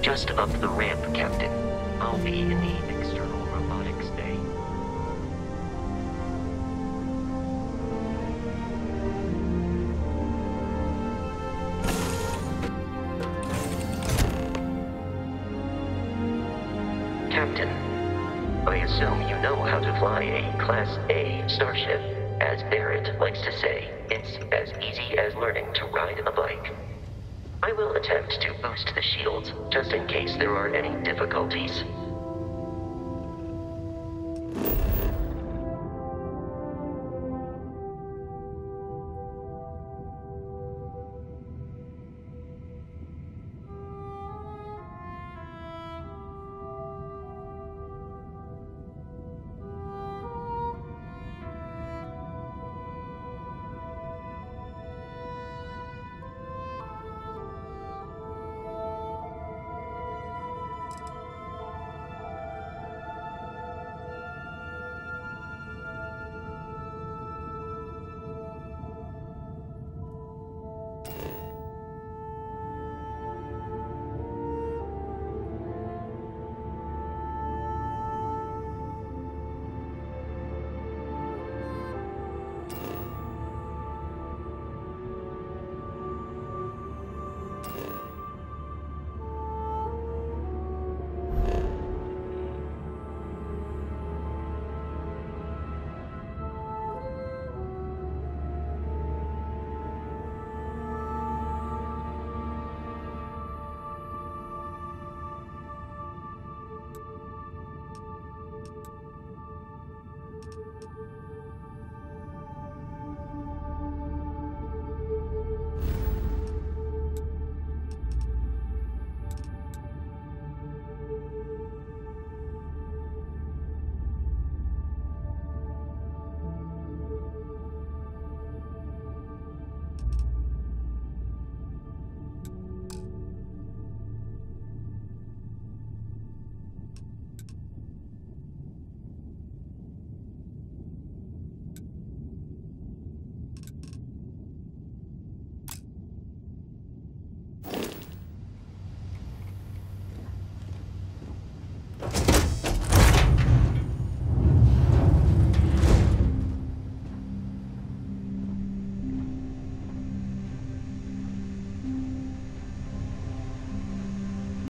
Just up the ramp, Captain. I'll be in the external robotics bay. Captain, I assume you know how to fly a Class A starship. As Barrett likes to say, it's as easy as learning to ride a bike. I will attempt to boost the shields, just in case there are any difficulties.